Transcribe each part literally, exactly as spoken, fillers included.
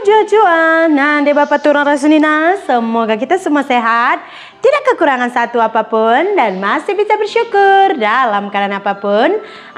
jua-jua, nah de Bapak turun rasunina, semoga kita semua sehat, tidak kekurangan satu apapun, dan masih bisa bersyukur dalam keadaan apapun.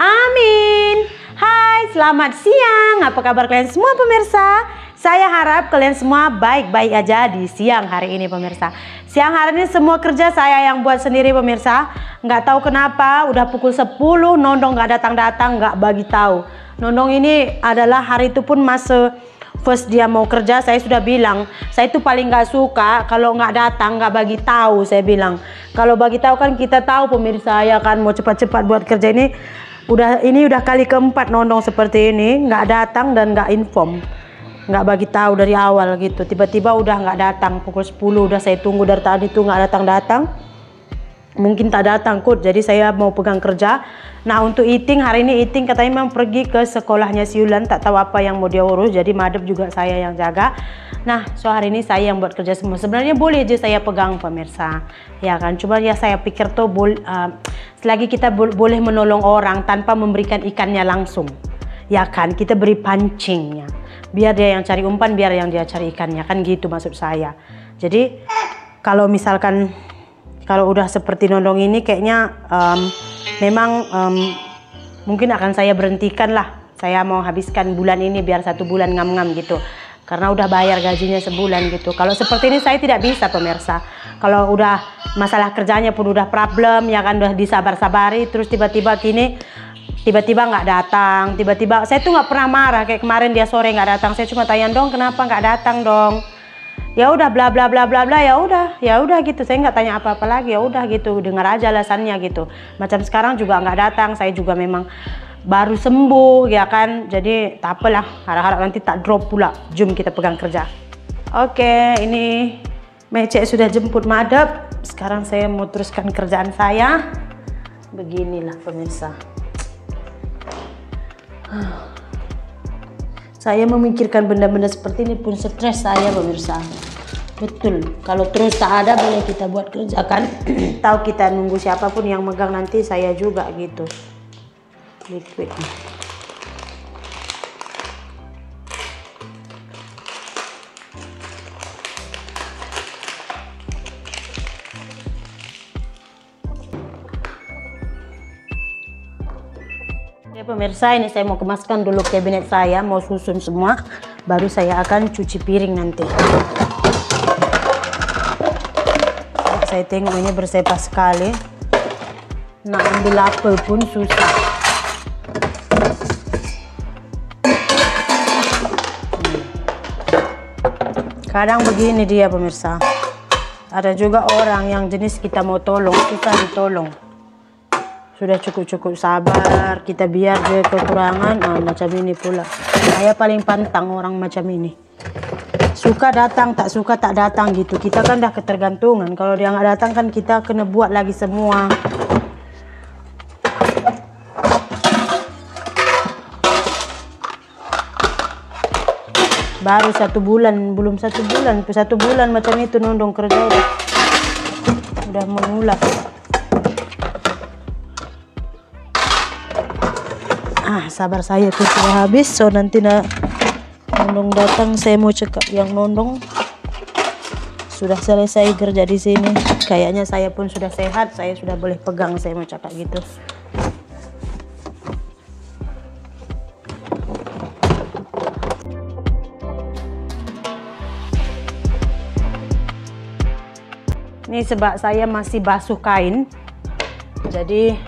Amin. Hai, selamat siang. Apa kabar kalian semua pemirsa? Saya harap kalian semua baik-baik aja di siang hari ini pemirsa. Siang hari ini semua kerja saya yang buat sendiri pemirsa. Nggak tahu kenapa, udah pukul sepuluh, Nondong nggak datang-datang, nggak bagi tahu. Nondong ini adalah hari itu pun masa first dia mau kerja, saya sudah bilang, saya itu paling nggak suka kalau nggak datang, nggak bagi tahu. Saya bilang, kalau bagi tahu kan kita tahu pemirsa ya kan, mau cepat-cepat buat kerja ini. Udah ini udah kali keempat Nondong seperti ini, nggak datang dan nggak inform, nggak bagi tahu dari awal gitu. Tiba-tiba udah nggak datang, pukul sepuluh udah saya tunggu dari tadi tuh nggak datang-datang. Mungkin tak datang kut, jadi saya mau pegang kerja. Nah untuk Iting, hari ini Iting katanya memang pergi ke sekolahnya si Yulan, tak tahu apa yang mau dia urus, jadi madep juga saya yang jaga. Nah so hari ini saya yang buat kerja semua. Sebenarnya boleh aja saya pegang pemirsa, ya kan, cuma ya saya pikir tuh uh, selagi kita bo boleh menolong orang tanpa memberikan ikannya langsung, ya kan, kita beri pancingnya, biar dia yang cari umpan, biar yang dia cari ikannya, kan gitu maksud saya. Jadi kalau misalkan kalau udah seperti Nondong ini kayaknya um, memang um, mungkin akan saya berhentikan lah. Saya mau habiskan bulan ini biar satu bulan ngam-ngam gitu. Karena udah bayar gajinya sebulan gitu. Kalau seperti ini saya tidak bisa pemirsa. Kalau udah masalah kerjanya pun udah problem, ya kan, udah disabar-sabari, terus tiba-tiba gini, tiba-tiba nggak datang, tiba-tiba saya tuh nggak pernah marah. Kayak kemarin dia sore nggak datang, saya cuma tanya dong kenapa nggak datang dong. Ya udah bla bla bla bla bla, ya udah ya udah gitu, saya nggak tanya apa-apa lagi, ya udah gitu, dengar aja alasannya gitu. Macam sekarang juga nggak datang, saya juga memang baru sembuh ya kan, jadi tak apalah, harap-harap nanti tak drop pula. Jom kita pegang kerja. Oke, ini Mece sudah jemput madep, sekarang saya mau teruskan kerjaan saya. Beginilah pemirsa, saya memikirkan benda-benda seperti ini pun stres saya pemirsa. Betul, kalau terus tak ada boleh kita buat kerja kan. Tahu kita nunggu siapapun yang megang nanti saya juga gitu. Liquid. Oke pemirsa, ini saya mau kemaskan dulu kabinet saya, mau susun semua, baru saya akan cuci piring nanti. Saya tengok ini bersepah sekali, nak ambil apel pun susah. Kadang begini dia pemirsa, ada juga orang yang jenis kita mau tolong susah ditolong. Sudah cukup-cukup sabar, kita biar dia kekurangan, nah, macam ini pula. Saya paling pantang orang macam ini. Suka datang, tak suka tak datang gitu. Kita kan dah ketergantungan. Kalau dia nggak datang kan kita kena buat lagi semua. Baru satu bulan, belum satu bulan, satu bulan macam itu Nondong kerja udah, udah mengulas. Ah, sabar saya tuh sudah habis, so nanti nak Nondong datang saya mau cekap yang Nondong sudah selesai kerja di sini. Kayaknya saya pun sudah sehat, saya sudah boleh pegang, saya mau cakap gitu. Ini sebab saya masih basuh kain, jadi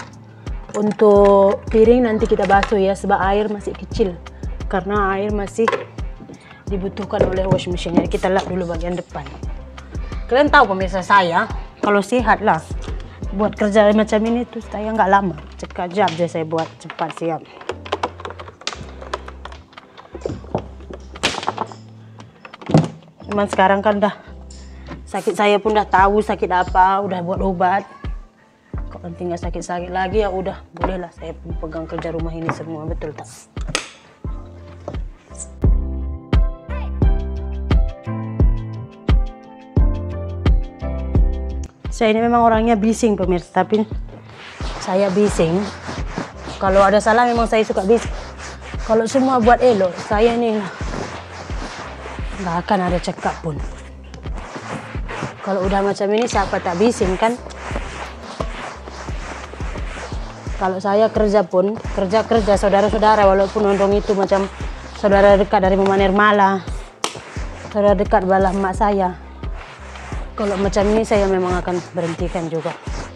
untuk piring nanti kita basuh ya, sebab air masih kecil. Karena air masih dibutuhkan oleh washing machine. Jadi kita lap dulu bagian depan. Kalian tahu pemirsa saya, kalau sehat lah, buat kerja macam ini tuh saya nggak lama. Sekejap aja saya buat, cepat siap. Cuman sekarang kan dah sakit, saya pun dah tahu sakit apa, udah buat obat. Kalau nanti nggak sakit-sakit lagi ya udah, bolehlah saya pegang kerja rumah ini semua, betul tak? Saya ini memang orangnya bising pemirsa, tapi saya bising. Kalau ada salah memang saya suka bising. Kalau semua buat elok, saya ini nggak akan ada cekak pun. Kalau udah macam ini siapa tak bising kan? Kalau saya kerja pun, kerja-kerja saudara-saudara walaupun ondong itu macam saudara dekat dari Mama Nirmala, saudara dekat balah emak saya. Kalau macam ini saya memang akan berhentikan juga.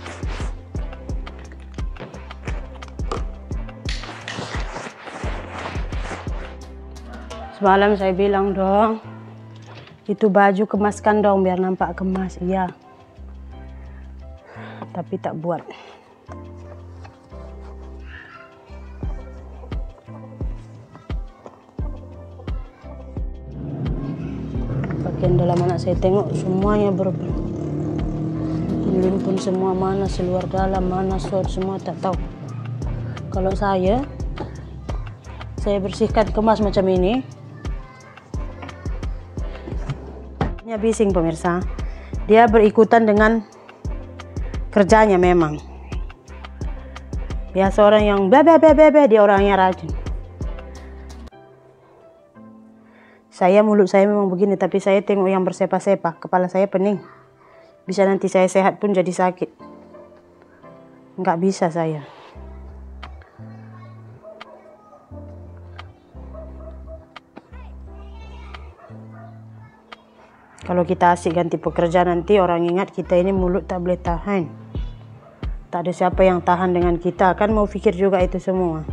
Semalam saya bilang dong, itu baju kemaskan dong biar nampak kemas, iya. Tapi tak buat. Pakaian dalam anak saya tengok semuanya berubah. Limpun semua, mana seluar dalam, mana short, semua tak tahu. Kalau saya, saya bersihkan kemas macam ini. Nya bising pemirsa, dia berikutan dengan kerjanya memang. Biasa orang yang bebe bebe bebe, dia orangnya rajin. Saya mulut saya memang begini, tapi saya tengok yang bersepa-sepa, kepala saya pening. Bisa nanti saya sehat pun jadi sakit. Nggak bisa saya. Kalau kita asik ganti pekerja nanti orang ingat kita ini mulut tak boleh tahan. Tak ada siapa yang tahan dengan kita, kan mau pikir juga itu semua.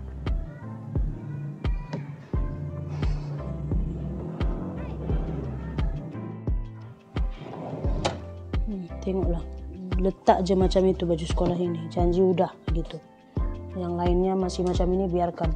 Hmm, tengoklah, letak je macam itu baju sekolah ini, janji udah gitu. Yang lainnya masih macam ini biarkan.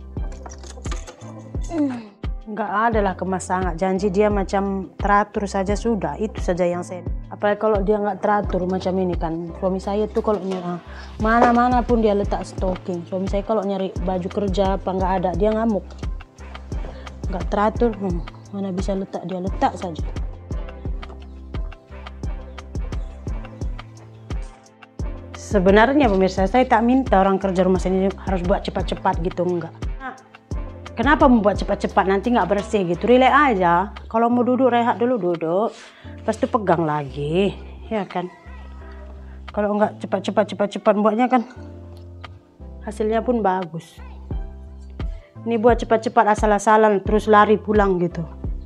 Hmm. Enggak ada lah kemas sangat, janji dia macam teratur saja sudah, itu saja yang saya. Apalagi kalau dia nggak teratur macam ini kan, suami saya tuh kalau nyari mana-mana pun dia letak stocking. Suami saya kalau nyari baju kerja apa nggak ada, dia ngamuk. Nggak teratur, hmm, mana bisa letak, dia letak saja. Sebenarnya pemirsa, saya tak minta orang kerja rumah saya ini harus buat cepat-cepat gitu, enggak. Kenapa membuat cepat-cepat, nanti nggak bersih gitu, relax aja. Kalau mau duduk, rehat dulu duduk, pas itu pegang lagi, ya kan. Kalau nggak cepat-cepat cepat-cepat buatnya kan hasilnya pun bagus. Ini buat cepat-cepat asal-asalan terus lari pulang gitu.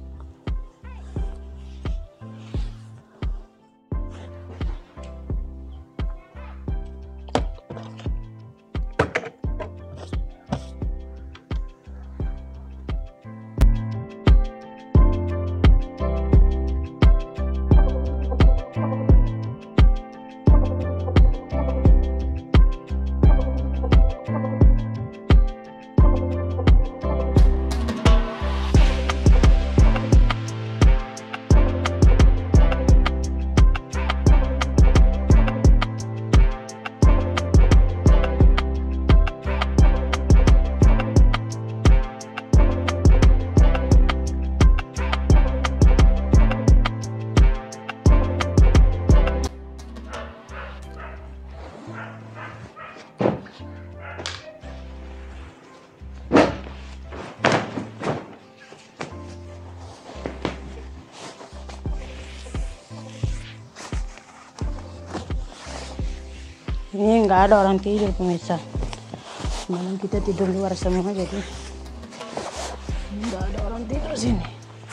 Ini nggak ada orang tidur pemirsa. Malam kita tidur luar semua, jadi nggak ada orang tidur sini.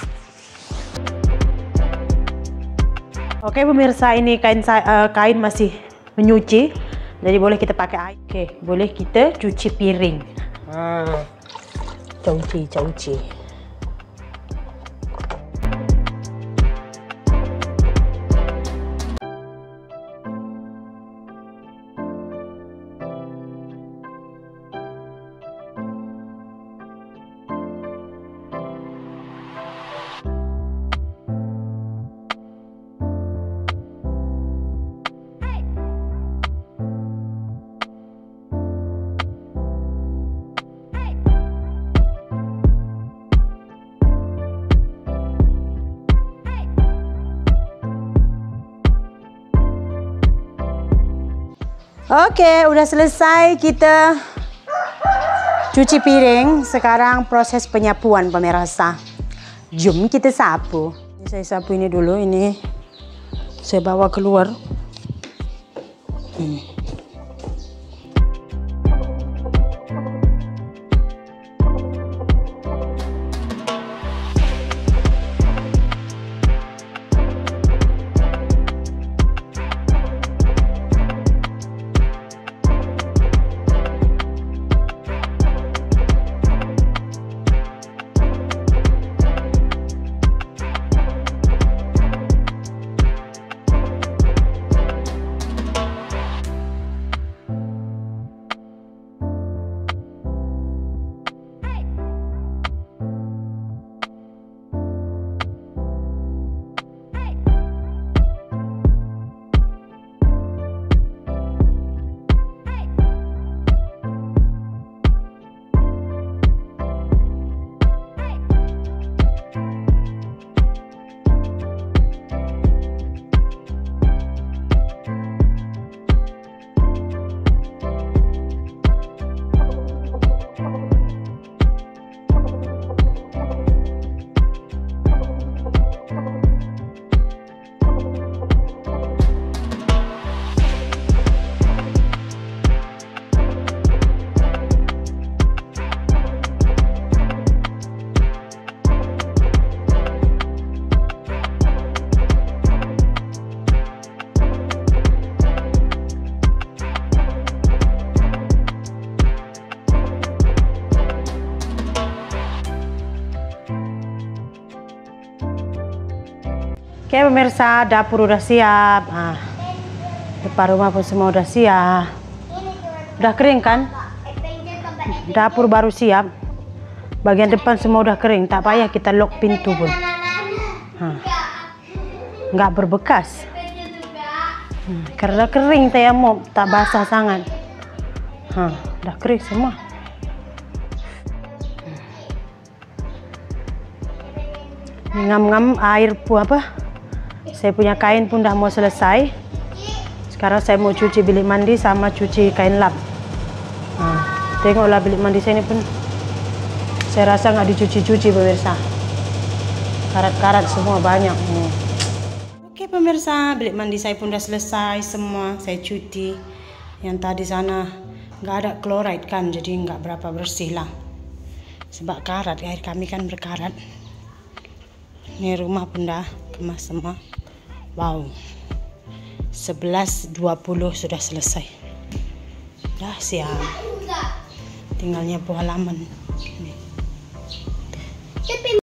Oke pemirsa, ini kain uh, kain masih menyuci, jadi boleh kita pakai air. Oke, boleh kita cuci piring. Ah, cuci cuci. Oke, udah selesai kita cuci piring. Sekarang proses penyapuan pemirsa. Jom kita sapu. Ini saya sapu ini dulu, ini saya bawa keluar. Hmm. Oke pemirsa, dapur udah siap. Nah, depan rumah pun semua udah siap. Udah kering kan? Dapur baru siap. Bagian depan semua udah kering. Tak payah kita lock pintu pun. Nah, nggak berbekas. Nah, karena kering saya mop, tak basah sangat. Nah, udah kering semua. Ngam-ngam air pun apa? Saya punya kain pun dah mau selesai. Sekarang saya mau cuci bilik mandi sama cuci kain lap. Nah, tengoklah bilik mandi saya ini pun saya rasa nggak dicuci-cuci pemirsa. Karat-karat semua banyak. Hmm. Oke pemirsa, bilik mandi saya pun dah selesai semua. Saya cuci. Yang tadi sana nggak ada chloride kan, jadi nggak berapa bersih lah. Sebab karat, air kami kan berkarat. Ini rumah pun dah kemas semua. Wow, sebelas dua puluh sudah selesai. Dah siap. Tinggalnya buah halaman.